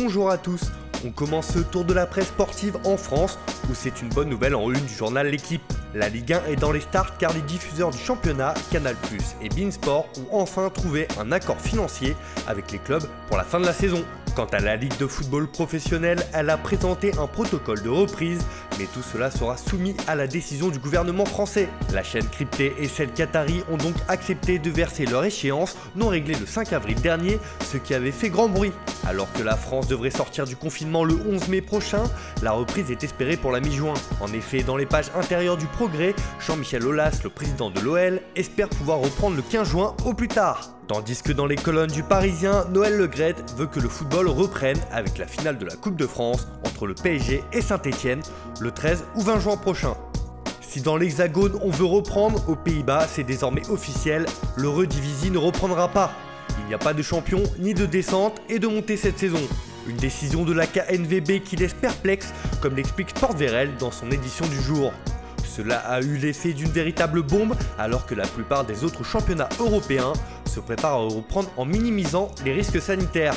Bonjour à tous. On commence ce tour de la presse sportive en France où c'est une bonne nouvelle en une du journal L'Équipe. La Ligue 1 est dans les starts car les diffuseurs du championnat, Canal+ et beIN Sport ont enfin trouvé un accord financier avec les clubs pour la fin de la saison. Quant à la Ligue de football professionnelle, elle a présenté un protocole de reprise, mais tout cela sera soumis à la décision du gouvernement français. La chaîne cryptée et celle qatari ont donc accepté de verser leur échéance non réglée le 5 avril dernier, ce qui avait fait grand bruit. Alors que la France devrait sortir du confinement le 11 mai prochain, la reprise est espérée pour la mi-juin. En effet, dans les pages intérieures du Progrès, Jean-Michel Aulas, le président de l'OL, espère pouvoir reprendre le 15 juin au plus tard. Tandis que dans les colonnes du Parisien, Noël Le Graët veut que le football reprenne avec la finale de la Coupe de France entre le PSG et Saint-Etienne le 13 ou 20 juin prochain. Si dans l'Hexagone on veut reprendre, aux Pays-Bas c'est désormais officiel, l'Eredivisie ne reprendra pas. Il n'y a pas de champion ni de descente et de montée cette saison. Une décision de la KNVB qui laisse perplexe, comme l'explique Sportverel dans son édition du jour. Cela a eu l'effet d'une véritable bombe alors que la plupart des autres championnats européens se préparent à reprendre en minimisant les risques sanitaires.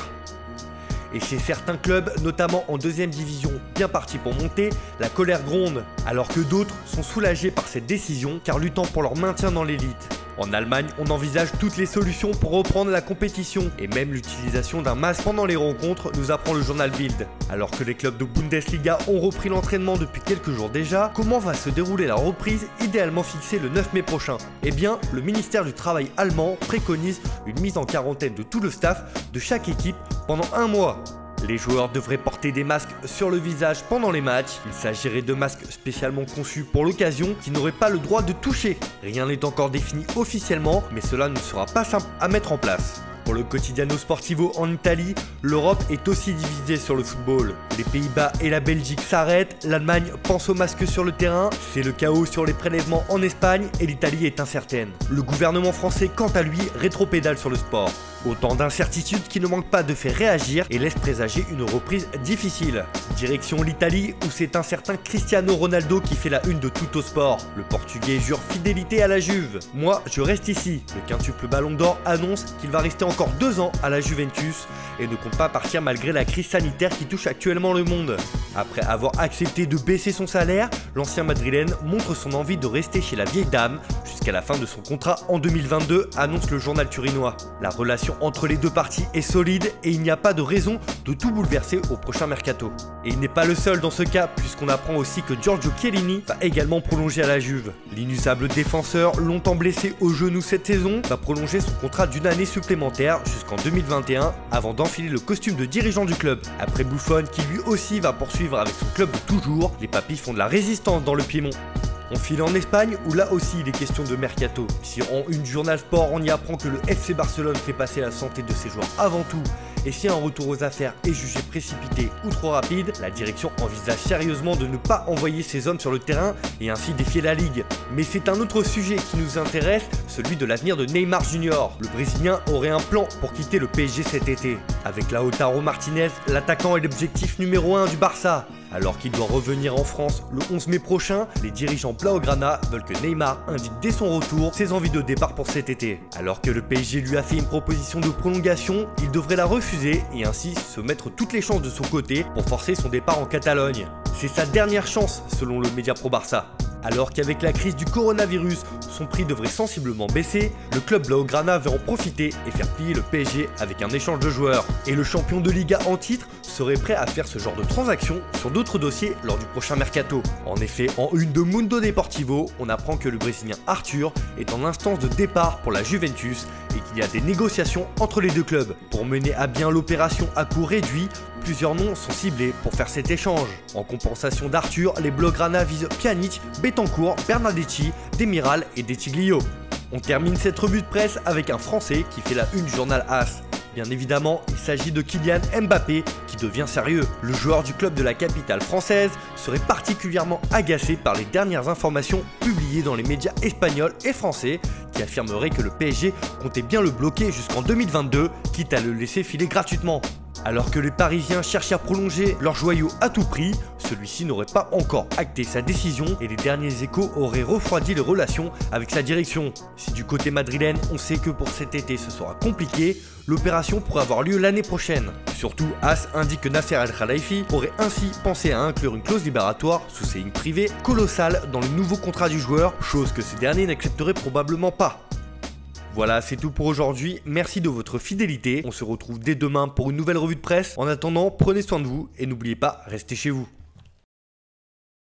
Et chez certains clubs, notamment en deuxième division bien partis pour monter, la colère gronde, alors que d'autres sont soulagés par cette décision car luttant pour leur maintien dans l'élite. En Allemagne, on envisage toutes les solutions pour reprendre la compétition et même l'utilisation d'un masque pendant les rencontres, nous apprend le journal Bild. Alors que les clubs de Bundesliga ont repris l'entraînement depuis quelques jours déjà, comment va se dérouler la reprise idéalement fixée le 9 mai prochain? Eh bien, le ministère du Travail allemand préconise une mise en quarantaine de tout le staff de chaque équipe pendant un mois. Les joueurs devraient porter des masques sur le visage pendant les matchs. Il s'agirait de masques spécialement conçus pour l'occasion qui n'auraient pas le droit de toucher. Rien n'est encore défini officiellement, mais cela ne sera pas simple à mettre en place. Pour le Quotidiano Sportivo en Italie, l'Europe est aussi divisée sur le football. Les Pays-Bas et la Belgique s'arrêtent, l'Allemagne pense aux masques sur le terrain, c'est le chaos sur les prélèvements en Espagne et l'Italie est incertaine. Le gouvernement français, quant à lui, rétropédale sur le sport. Autant d'incertitudes qui ne manquent pas de faire réagir et laissent présager une reprise difficile. Direction l'Italie où c'est un certain Cristiano Ronaldo qui fait la une de Tuttosport. Le Portugais jure fidélité à la Juve. Moi, je reste ici. Le quintuple Ballon d'Or annonce qu'il va rester encore 2 ans à la Juventus et ne compte pas partir malgré la crise sanitaire qui touche actuellement le monde. Après avoir accepté de baisser son salaire, l'ancien madrilène montre son envie de rester chez la vieille dame jusqu'à la fin de son contrat en 2022, annonce le journal turinois. La relation entre les deux parties est solide et il n'y a pas de raison de tout bouleverser au prochain mercato. Et il n'est pas le seul dans ce cas puisqu'on apprend aussi que Giorgio Chiellini va également prolonger à la Juve. L'inusable défenseur, longtemps blessé au genou cette saison, va prolonger son contrat d'une année supplémentaire jusqu'en 2021 avant d'enfiler le costume de dirigeant du club. Après Buffon qui lui aussi va poursuivre avec son club de toujours, les papis font de la résistance dans le Piémont. On file en Espagne où là aussi il est question de mercato. Si en une du journal Sport on y apprend que le FC Barcelone fait passer la santé de ses joueurs avant tout, et si un retour aux affaires est jugé précipité ou trop rapide, la direction envisage sérieusement de ne pas envoyer ses hommes sur le terrain et ainsi défier la Ligue. Mais c'est un autre sujet qui nous intéresse, celui de l'avenir de Neymar Junior. Le Brésilien aurait un plan pour quitter le PSG cet été. Avec Lautaro Martinez, l'attaquant est l'objectif numéro 1 du Barça. Alors qu'il doit revenir en France le 11 mai prochain, les dirigeants Blaugrana veulent que Neymar indique dès son retour ses envies de départ pour cet été. Alors que le PSG lui a fait une proposition de prolongation, il devrait la refuser et ainsi se mettre toutes les chances de son côté pour forcer son départ en Catalogne. C'est sa dernière chance selon le Média Pro Barça. Alors qu'avec la crise du coronavirus, son prix devrait sensiblement baisser, le club Blaugrana veut en profiter et faire plier le PSG avec un échange de joueurs. Et le champion de Liga en titre serait prêt à faire ce genre de transaction sur d'autres dossiers lors du prochain mercato. En effet, en une de Mundo Deportivo, on apprend que le Brésilien Arthur est en instance de départ pour la Juventus et qu'il y a des négociations entre les deux clubs. Pour mener à bien l'opération à coût réduit, plusieurs noms sont ciblés pour faire cet échange. En compensation d'Arthur, les Blaugrana visent Pjanic, Betancourt, Bernardeschi, Demiral et Detiglio. On termine cette revue de presse avec un Français qui fait la une du journal AS. Bien évidemment, il s'agit de Kylian Mbappé qui devient sérieux. Le joueur du club de la capitale française serait particulièrement agacé par les dernières informations publiées dans les médias espagnols et français qui affirmeraient que le PSG comptait bien le bloquer jusqu'en 2022, quitte à le laisser filer gratuitement. Alors que les Parisiens cherchent à prolonger leur joyau à tout prix, celui-ci n'aurait pas encore acté sa décision et les derniers échos auraient refroidi les relations avec sa direction. Si du côté madrilène, on sait que pour cet été ce sera compliqué, l'opération pourrait avoir lieu l'année prochaine. Surtout, AS indique que Nasser Al-Khelaifi aurait ainsi pensé à inclure une clause libératoire sous ses lignes privées colossale dans le nouveau contrat du joueur, chose que ce dernier n'accepterait probablement pas. Voilà, c'est tout pour aujourd'hui, merci de votre fidélité, on se retrouve dès demain pour une nouvelle revue de presse. En attendant, prenez soin de vous et n'oubliez pas, restez chez vous.